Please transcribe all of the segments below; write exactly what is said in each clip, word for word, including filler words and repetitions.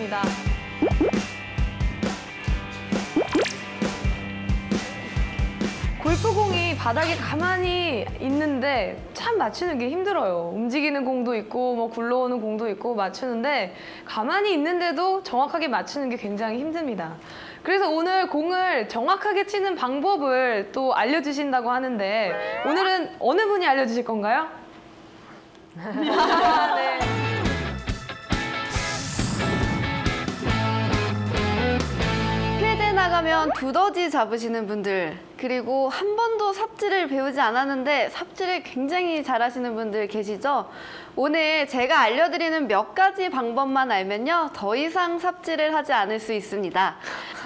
갑니다. 골프공이 바닥에 가만히 있는데 참 맞추는 게 힘들어요. 움직이는 공도 있고 뭐 굴러오는 공도 있고 맞추는데 가만히 있는데도 정확하게 맞추는 게 굉장히 힘듭니다. 그래서 오늘 공을 정확하게 치는 방법을 또 알려주신다고 하는데 오늘은 어느 분이 알려주실 건가요? 아, 네. 필드에 나가면 두더지 잡으시는 분들, 그리고 한 번도 삽질을 배우지 않았는데 삽질을 굉장히 잘하시는 분들 계시죠? 오늘 제가 알려드리는 몇 가지 방법만 알면요, 더 이상 삽질을 하지 않을 수 있습니다.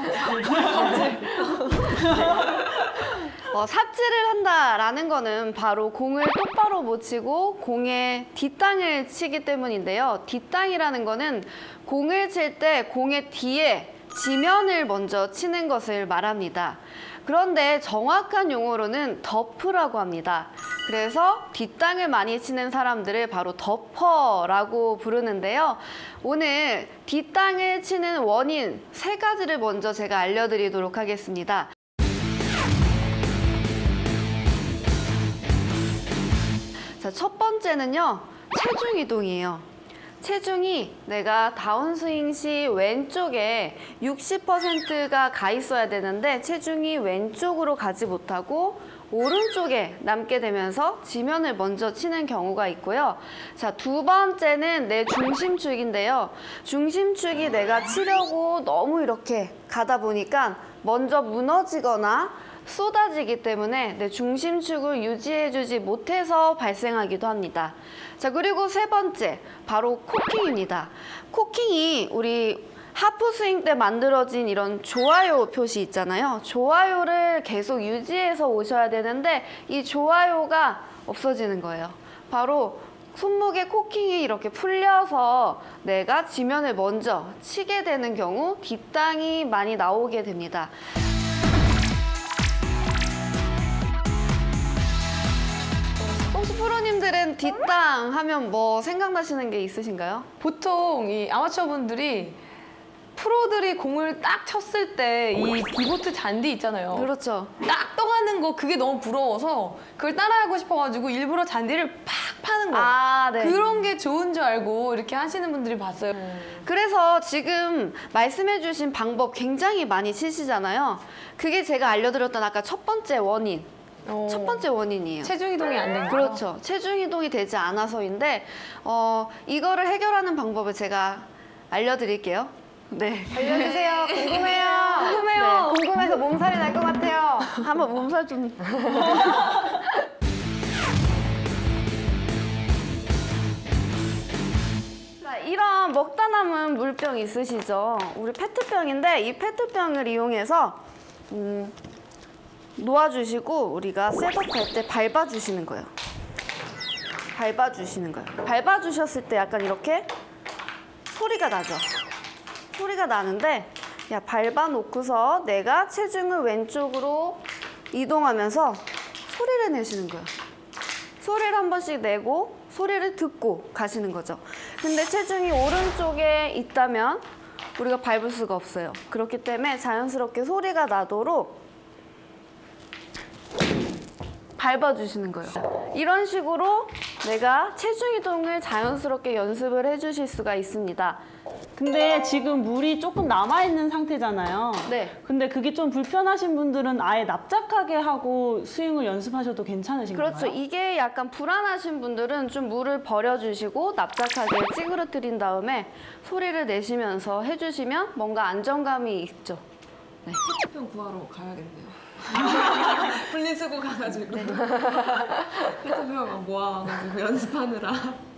어, 삽질을 한다라는 거는 바로 공을 똑바로 못 치고 공의 뒷땅을 치기 때문인데요. 뒷땅이라는 거는 공을 칠 때 공의 뒤에 지면을 먼저 치는 것을 말합니다. 그런데 정확한 용어로는 덮으라고 합니다. 그래서 뒷땅을 많이 치는 사람들을 바로 덮어라고 부르는데요. 오늘 뒷땅을 치는 원인 세 가지를 먼저 제가 알려드리도록 하겠습니다. 자, 첫 번째는요, 체중 이동이에요. 체중이 내가 다운스윙 시 왼쪽에 육십 퍼센트가 가 있어야 되는데 체중이 왼쪽으로 가지 못하고 오른쪽에 남게 되면서 지면을 먼저 치는 경우가 있고요. 자, 두 번째는 내 중심축인데요. 중심축이 내가 치려고 너무 이렇게 가다 보니까 먼저 무너지거나 쏟아지기 때문에 내 중심축을 유지해주지 못해서 발생하기도 합니다. 자, 그리고 세 번째, 바로 코킹입니다. 코킹이 우리 하프 스윙 때 만들어진 이런 좋아요 표시 있잖아요. 좋아요를 계속 유지해서 오셔야 되는데 이 좋아요가 없어지는 거예요. 바로 손목에 코킹이 이렇게 풀려서 내가 지면을 먼저 치게 되는 경우 뒷땅이 많이 나오게 됩니다. 혹시 프로님들은 뒷땅 하면 뭐 생각나시는 게 있으신가요? 보통 이 아마추어 분들이 프로들이 공을 딱 쳤을 때 이 디보트 잔디 있잖아요. 그렇죠. 딱 떠가는 거 그게 너무 부러워서 그걸 따라하고 싶어가지고 일부러 잔디를 팍 파는 거예요. 아, 네. 그런 게 좋은 줄 알고 이렇게 하시는 분들이 봤어요. 그래서 지금 말씀해주신 방법 굉장히 많이 치시잖아요. 그게 제가 알려드렸던 아까 첫 번째 원인. 어, 첫 번째 원인이에요. 체중 이동이 안 된 거예요? 그렇죠. 체중 이동이 되지 않아서인데 어, 이거를 해결하는 방법을 제가 알려드릴게요. 네. 알려주세요. 궁금해요. 궁금해요. 네, 궁금해서 몸살이 날 것 같아요. 한번 몸살 좀. 자, 이런 먹다 남은 물병 있으시죠? 우리 페트병인데 이 페트병을 이용해서 음, 놓아주시고 우리가 셋업할 때 밟아주시는 거예요. 밟아주시는 거예요. 밟아주셨을 때 약간 이렇게 소리가 나죠? 소리가 나는데 야, 밟아놓고서 내가 체중을 왼쪽으로 이동하면서 소리를 내시는 거예요. 소리를 한 번씩 내고 소리를 듣고 가시는 거죠. 근데 체중이 오른쪽에 있다면 우리가 밟을 수가 없어요. 그렇기 때문에 자연스럽게 소리가 나도록 밟아주시는 거예요. 이런 식으로 내가 체중 이동을 자연스럽게 연습을 해주실 수가 있습니다. 근데 지금 물이 조금 남아있는 상태잖아요. 네. 근데 그게 좀 불편하신 분들은 아예 납작하게 하고 스윙을 연습하셔도 괜찮으신 건가요? 그렇죠. 이게 약간 불안하신 분들은 좀 물을 버려주시고 납작하게 찌그러뜨린 다음에 소리를 내시면서 해주시면 뭔가 안정감이 있죠. 네. 페트병 구하러 가야겠네요. 분리수거 가가지고 네. 페트병 모아가지고 연습하느라.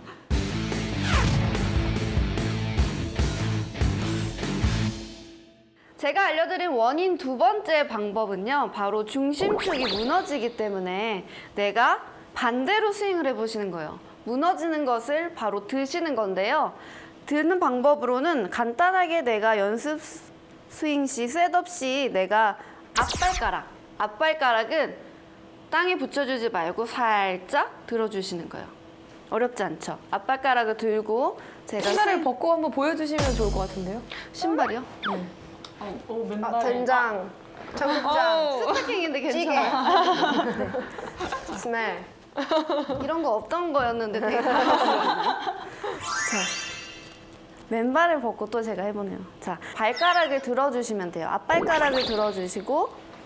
제가 알려드린 원인 두 번째 방법은요, 바로 중심축이 무너지기 때문에 내가 반대로 스윙을 해보시는 거예요. 무너지는 것을 바로 드시는 건데요. 드는 방법으로는 간단하게 내가 연습 스윙 시, 셋업 시 내가 앞발가락, 앞발가락은 땅에 붙여주지 말고 살짝 들어주시는 거예요. 어렵지 않죠? 앞발가락을 들고 제가 신발을 신- 벗고 한번 보여주시면 좋을 것 같은데요. 신발이요? 오, 맨발. 아, 된장, 청국장, 스타킹인데 괜찮아요. 네. 스멜. 이런 거 없던 거였는데 되게 잘하시거든요. 자, 맨발을 벗고 또 제가 해보네요. 자, 발가락을 들어주시면 돼요. 앞발가락을 들어주시고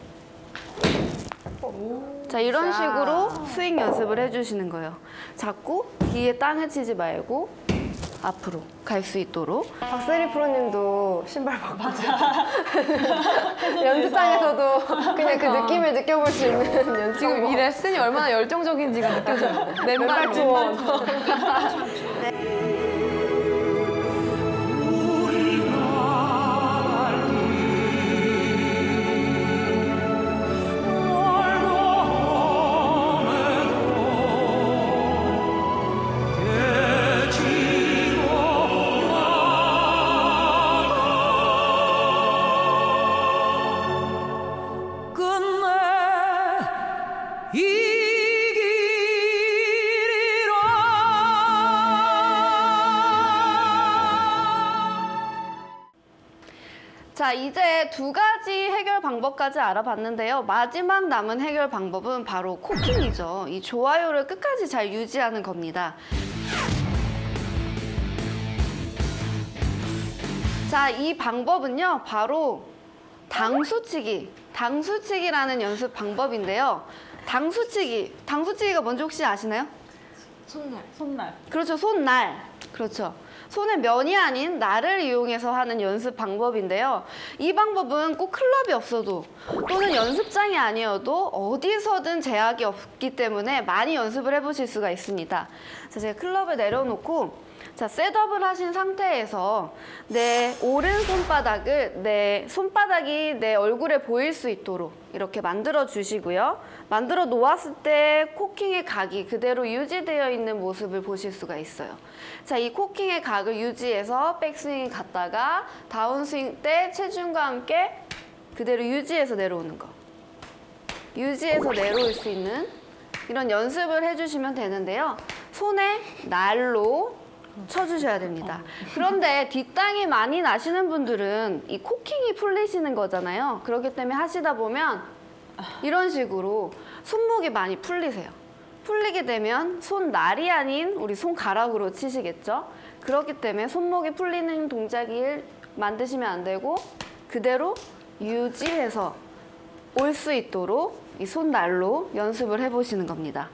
자, 이런 식으로 스윙 연습을 해주시는 거예요. 자꾸 뒤에 땅을 치지 말고 앞으로 갈 수 있도록. 박세리 프로님도 신발 벗고 연습장에서도 그냥 그 느낌을 느껴볼 수 있는 연습. 지금 이 레슨이 얼마나 열정적인지가 느껴져요. 맨발 투원. 자, 이제 두 가지 해결 방법까지 알아봤는데요. 마지막 남은 해결 방법은 바로 코킹이죠. 이 좋아요를 끝까지 잘 유지하는 겁니다. 자, 이 방법은요, 바로 당수치기, 당수치기라는 연습 방법인데요. 당수치기, 당수치기가 뭔지 혹시 아시나요? 손날. 손날. 그렇죠, 손날. 그렇죠. 손의 면이 아닌 날을 이용해서 하는 연습 방법인데요. 이 방법은 꼭 클럽이 없어도 또는 연습장이 아니어도 어디서든 제약이 없기 때문에 많이 연습을 해보실 수가 있습니다. 자, 제가 클럽을 내려놓고 자, 셋업을 하신 상태에서 내 오른 손바닥을 내 손바닥이 내 얼굴에 보일 수 있도록 이렇게 만들어 주시고요. 만들어 놓았을 때 코킹의 각이 그대로 유지되어 있는 모습을 보실 수가 있어요. 자, 이 코킹의 각을 유지해서 백스윙 갔다가 다운스윙 때 체중과 함께 그대로 유지해서 내려오는 거. 유지해서 내려올 수 있는 이런 연습을 해주시면 되는데요. 손에 날로 쳐주셔야 됩니다. 그런데 뒷땅이 많이 나시는 분들은 이 코킹이 풀리시는 거잖아요. 그렇기 때문에 하시다 보면 이런 식으로 손목이 많이 풀리세요. 풀리게 되면 손날이 아닌 우리 손가락으로 치시겠죠. 그렇기 때문에 손목이 풀리는 동작을 만드시면 안 되고 그대로 유지해서 올 수 있도록 이 손날로 연습을 해보시는 겁니다.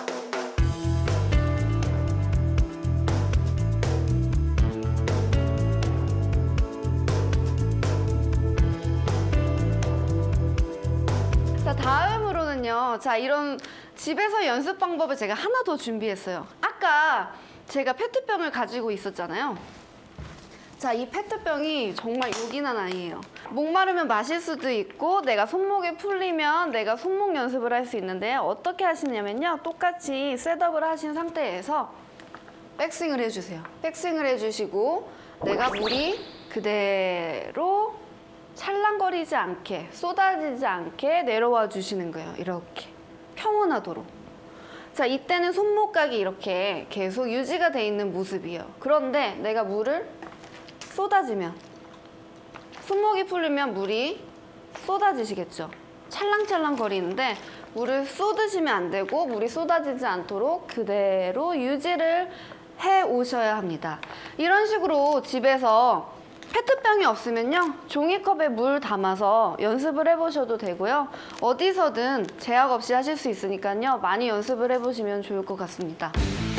자, 다음으로는요. 자, 이런 집에서 연습 방법을 제가 하나 더 준비했어요. 아까 제가 페트병을 가지고 있었잖아요. 자, 이 페트병이 정말 요긴한 아이예요. 목마르면 마실 수도 있고 내가 손목이 풀리면 내가 손목 연습을 할 수 있는데 어떻게 하시냐면요. 똑같이 셋업을 하신 상태에서 백스윙을 해주세요. 백스윙을 해주시고 내가 물이 그대로 찰랑거리지 않게 쏟아지지 않게 내려와 주시는 거예요. 이렇게 평온하도록. 자, 이때는 손목각이 이렇게 계속 유지가 돼 있는 모습이에요. 그런데 내가 물을 쏟아지면 손목이 풀리면 물이 쏟아지시겠죠. 찰랑찰랑 거리는데 물을 쏟으시면 안 되고 물이 쏟아지지 않도록 그대로 유지를 해 오셔야 합니다. 이런 식으로 집에서 페트병이 없으면요. 종이컵에 물 담아서 연습을 해보셔도 되고요. 어디서든 제약 없이 하실 수 있으니까요. 많이 연습을 해보시면 좋을 것 같습니다.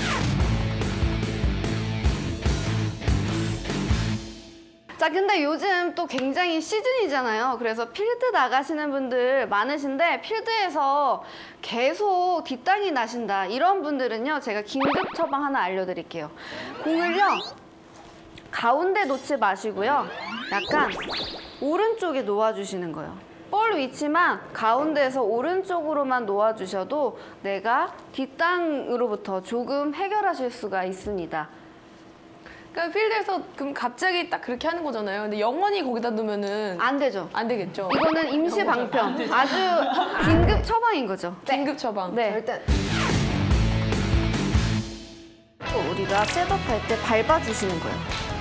자, 근데 요즘 또 굉장히 시즌이잖아요. 그래서 필드 나가시는 분들 많으신데 필드에서 계속 뒷땅이 나신다. 이런 분들은요. 제가 긴급 처방 하나 알려드릴게요. 공을요. 가운데 놓지 마시고요. 약간 오른쪽에 놓아주시는 거예요. 볼 위치만 가운데에서 오른쪽으로만 놓아주셔도 내가 뒷땅으로부터 조금 해결하실 수가 있습니다. 그러니까 필드에서 그럼 갑자기 딱 그렇게 하는 거잖아요. 근데 영원히 거기다 놓으면은 안 되죠. 안 되겠죠. 이거는 임시 방편. 아주 긴급 처방인 거죠. 긴급 처방. 네. 절대. 또 우리가 셋업할 때 밟아주시는 거예요.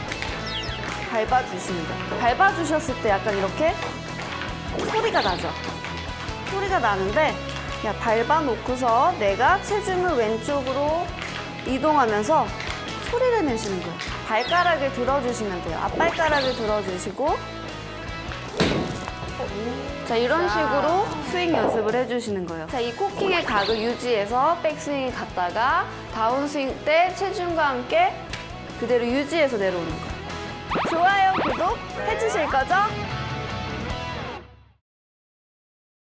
밟아주시는 거예요. 밟아주셨을 때 약간 이렇게 소리가 나죠. 소리가 나는데 그냥 밟아놓고서 내가 체중을 왼쪽으로 이동하면서 소리를 내시는 거예요. 발가락을 들어주시면 돼요. 앞발가락을 들어주시고 자 이런 식으로 스윙 연습을 해주시는 거예요. 자, 이 코킹의 각을 유지해서 백스윙 갔다가 다운스윙 때 체중과 함께 그대로 유지해서 내려오는 거예요. 좋아요, 구독 해주실 거죠?